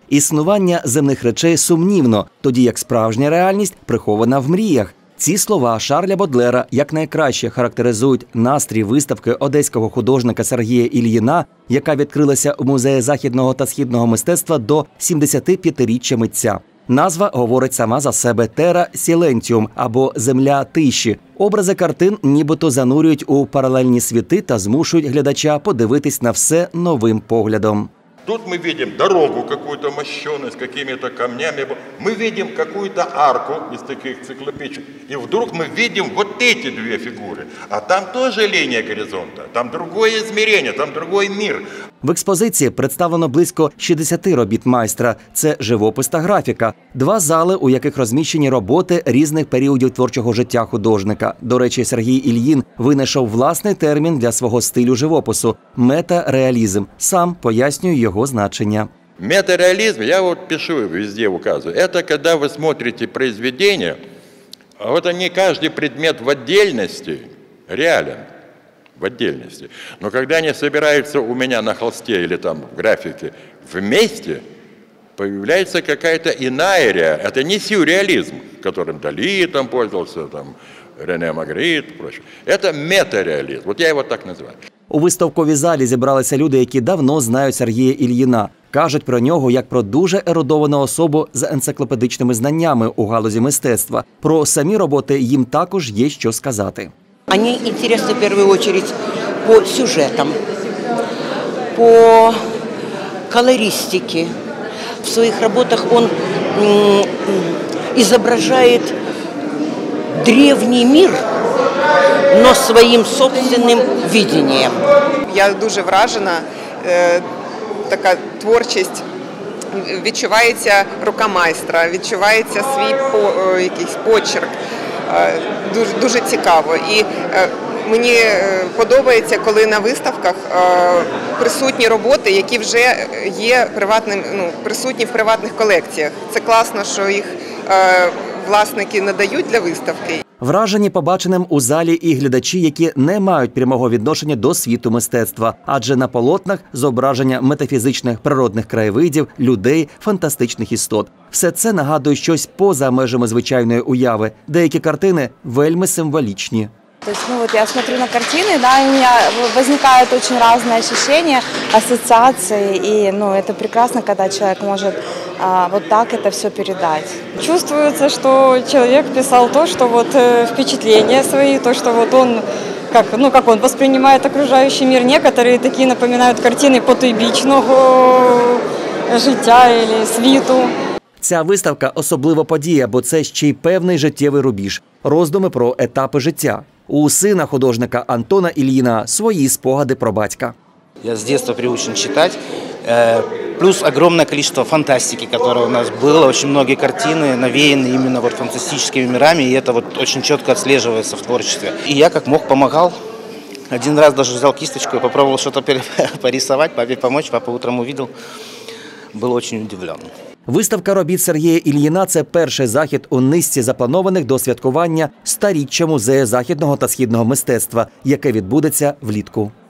Існування земних речей сумнівно, тоді як справжня реальність прихована в мріях. Ці слова Шарля Бодлера якнайкраще характеризують настрій виставки одеського художника Сергія Ільїна, яка відкрилася у Музеї західного та східного мистецтва до 75-річчя митця. Назва говорить сама за себе «Терра Сілентіум» або «Земля тиші». Образи картин нібито занурюють у паралельні світи та змушують глядача подивитись на все новим поглядом. Тут мы видим дорогу какую-то мощеную, с какими-то камнями. Мы видим какую-то арку из таких циклопичек. И вдруг мы видим вот эти две фигуры. А там тоже линия горизонта, там другое измерение, там другой мир. В експозиції представлено близько 60 робіт майстра. Це живопис та графіка. 2 зали, у яких розміщені роботи різних періодів творчого життя художника. До речі, Сергій Ільїн винайшов власний термін для свого стилю живопису – метареалізм. Сам пояснює його значення. Метареализм, я вот пишу, везде указываю, это когда вы смотрите произведение, а вот они, каждый предмет в отдельности реален. В отдельности. Но когда они собираются у меня на холсте или там в графике вместе, появляется какая-то иная реальность. Это не сюрреализм, которым Дали там пользовался, там Рене Магрит и прочее. Это метареализм. Вот я его так называю. У виставковій залі зібралися люди, які давно знають Сергія Ільїна. Кажуть про нього як про дуже ерудовану особу з енциклопедичними знаннями у галузі мистецтва. Про самі роботи їм також є що сказати. Они интересны в первую очередь по сюжетам, по колористике. В своих работах он изображает древний мир, но своим собственным видением. Я дуже вражена, така творчість, відчувається рука майстра, відчувається свій якийсь почерк. Дуже цікаво. І мені подобається, коли на виставках присутні роботи, які вже є присутні в приватних колекціях. Це класно, що їх власники надають для виставки. Вражені побаченим у залі і глядачі, які не мають прямого відношення до світу мистецтва. Адже на полотнах зображення метафізичних природних краєвидів, людей, фантастичних істот. Все це нагадує щось поза межами звичайної уяви. Деякі картини вельми символічні. То есть, я смотрю на картины, да, и у меня возникают очень разные ощущения, ассоциации, и, это прекрасно, когда человек может вот так это все передать. Чувствуется, что человек писал то, что впечатления свои, то, что он, как он воспринимает окружающий мир. Некоторые такие напоминают картины потойбічного життя или світу. Ця виставка – особлива подія, бо це ще й певний життєвий рубіж. Роздуми про етапи життя. У сина художника Антона Ільїна свої спогади про батька. Я с детства приучен читать. Плюс огромное количество фантастики, которое у нас было. Очень многие картины навеяны именно фантастическими мирами, и это очень четко отслеживается в творчестве. И я как мог помогал. Один раз даже взял кисточку и попробовал что-то порисовать, папе помочь. Папа утром увидел, был очень удивлен. Виставка робіт Сергія Ільїна – це перший захід у низці запланованих до святкування 100-річчя Музею західного та східного мистецтва, яке відбудеться влітку.